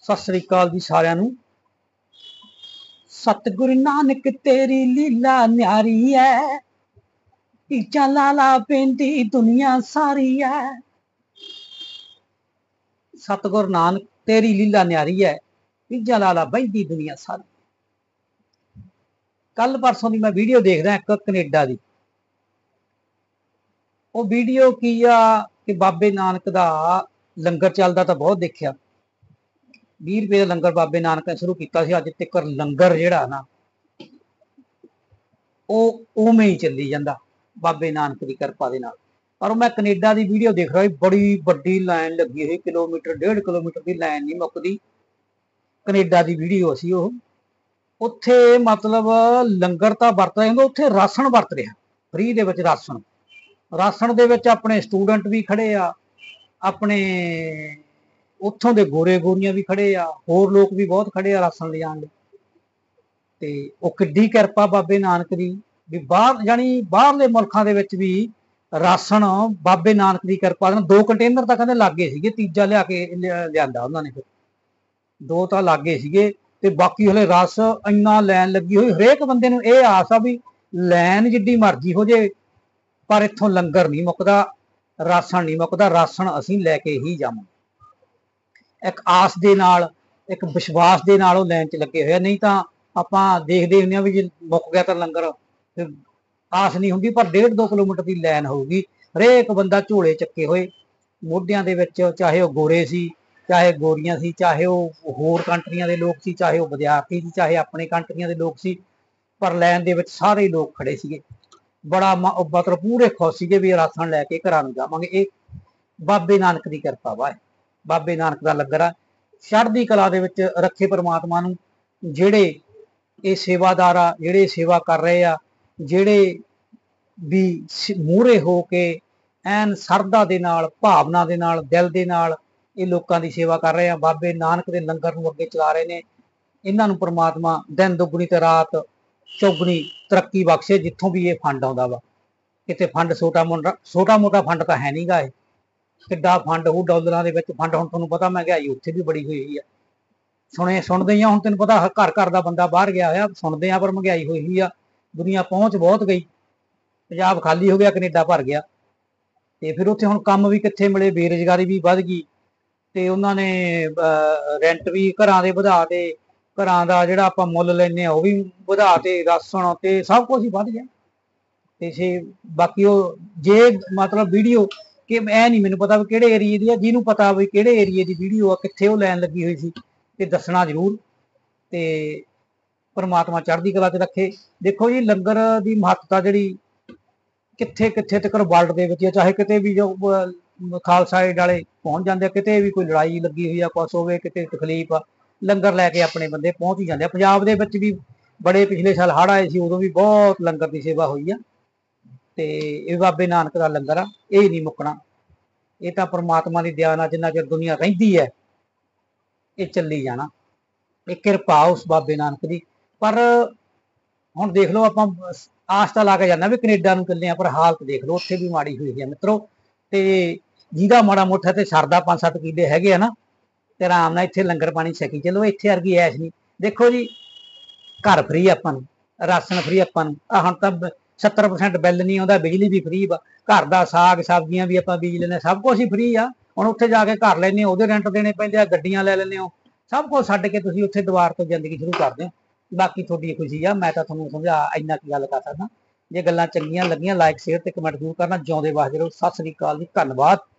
सत श्री अकाल जी सारिਆਂ ਨੂੰ। सतगुरु नानक तेरी लीला न्यारी है, टीचा लाला पेंदी दुनिया सारी है। सतगुरु नानक तेरी लीला न्यारी है, टीचा लाला बहदी दुनिया सारी। कल परसों की मैं वीडियो देख रहा एक कनेडा की। वो वीडियो की आ कि बाबे नानक का लंगर चलता तो बहुत देखा। 20 रुपए का लंगर बाबे नानक ने शुरू किया। अज तक लंगर जिहड़ा ना उवें ही चली जाता बाबे नानक की कृपा दे नाल। पर मैं कनेडा की वीडियो देख रहा, बड़ी वड्डी लाइन लगी हुई, किलोमीटर 1.5 किलोमीटर की लाइन नहीं मुकदी। कनेडा की वीडियो सी वो। उत्थे मतलब लंगर तो वरत रहे होंगे, उत्थे राशन वरत रहा फ्री दे विच। राशन दे विच अपने स्टूडेंट भी खड़े आ, अपने उत्थों दे गोरे गोरियां भी खड़े आ, होर लोग भी बहुत खड़े आ राशन ले जाने। ते वो किड्डी किरपा बाबे नानक दी भी बाहर जानी बाहरले मुल्कां दे विच भी राशन बाबे नानक की कृपा नाल 2 कंटेनर तां कहंदे लागे सीगे, तीजा लिया के लिआंदा उन्हां ने। फिर 2 तां लागे सीगे ते बाकी हले रस इन्ना लैन लगी हुई। हरेक बंदे नूं इह आस आ भी लैन जिड्डी मर्जी हो जे पर इत्थों लंगर नहीं मुकदा, राशन नहीं मुकदा, राशन असीं लैके ही जावांगे। एक आस दे नाल, एक विश्वास दे नाल वो लैन च लगे हुए। नहीं तां आपां देखदे हुंदे भी जे मुक गया तां लंगर फिर आस नहीं हुंदी। पर 1.5-2 किलोमीटर की लैन होगी, हरेक बंदा झोले चक्के हुए मोढियां दे विच, चाहे वो गोरे सी, चाहे गोरियां सी, चाहे वो होर कंट्रियां दे लोग सी, चाहे वो विद्यार्थी सी, चाहे अपने कंट्रियां दे लोग सी, पर लैन दे विच सारे लोग खड़े सीगे। बड़ा मतलब पूरे खुश सीगे भी राशन लैके घरां नूं जावांगे। ये बाबे नानक की कृपा वा, बाबे नानक का लंगर आ। चढ़दी कला दे विच रखे परमात्मा नूं। जिहड़े ये सेवादार आ, जिहड़े सेवा कर रहे आ, जिहड़े भी मूहरे हो के एन सरदा दे नाल, भावना दे नाल, दिल दे नाल ये लोकां दी सेवा कर रहे हैं, बाबे नानक दे लंगर नूं अगे चला रहे ने। इन्हां नूं परमात्मा दिन दुगनी ते रात चौगनी तरक्की बख्शे। जिथों भी ये फंड आउंदा वा, किते फंड छोटा मोटा फंड तां है नहीं गा। किड्डा फंड हो डॉलरां दे विच फंड। हुण तुहानूं पता महंगाई उत्थे भी बड़ी हुई है। सुणदे ही आ, हुण तैनूं पता घर घर दा बंदा बाहर गया होया, सुणदे आ, पर महंगाई होई हुई आ, दुनिया पहुंच बहुत गई, पंजाब खाली हो गया, कनेडा भर गया। ते फिर उत्थे हुण काम भी कित्थे मिले, बेरोजगारी भी वध गई। ते उन्हां ने रेंट भी घरां दे वधा ते, घरां दा जिहड़ा आपां मुੱਲ लैने आ वो भी वधा ते, राशन ते सब कुछ ही वध गया। ते बाकी वो जे मतलब वीडियो कि ऐ नहीं मैनूं पता भी किहड़े एरिए दी आ, जिहनूं पता भी किहड़े एरिए दी वीडियो आ, कित्थे वो लैन लगी हुई सी, ते दसना जरूर। ते परमात्मा चढ़दी कला च रखे। देखो जी लंगर की महत्ता जिहड़ी कित्थे कित्थे तक वर्ल्ड दे विच, चाहे किते भी जो खालसा एड वाले पहुंच जाते, किते भी कोई लड़ाई लगी हुई आ, कुछ होवे, किते तकलीफ आ, लंगर लैके अपने बंदे पहुंच ही जाते। पंजाब दे विच भी बड़े पिछले साल हड़ आए सी, उदों भी बहुत लंगर की सेवा हुई आ। ते ये बाबे नानक का लंगर आ, ये नहीं मुकना। ये तो परमात्मा की दया नाल जिन्ना चिर दुनिया रहिंदी है ये चली जाना। एक कृपा उस बाबे नानक की। पर हुण देख लो, आपां आस तां ला के जाना भी कनेडा नूं चले आ, पर हालत देख लो उत्थे भी माड़ी हुई है मित्रो। ते जिहदा माड़ा मोटा ते सरदा 5-7 किले हैगे आ ना, ते आराम नाल इत्थे लंगर पानी छकी चलो। इत्थे वर्गी ऐश नहीं। देखो जी घर फ्री आपां नूं, राशन फ्री आपां नूं, हुण तां 70% बिल नहीं आउंदा, बिजली भी फ्री वा, घर दा साग सब्जियां भी आपां बीज लैंदे, सब कुछ ही फ्री आ। हुण उत्थे जाके घर लैंदे हो, उहदे रेंट देने पैंदे आ, गड्डियां लै लैंदे हो, सब कुछ छड्ड के तुसीं उत्थे दुबार तो जिंदगी शुरू करदे हो। बाकी तुहाडी खुशी आ, मैं तां तुहानूं समझा इन्ना की गल कर सकदा। जे गल्लां चंगियां लगियां लाइक शेयर ते कमेंट जरूर करना। जिउंदे वसदे रहो। सत श्री अकाल जी, धन्नवाद।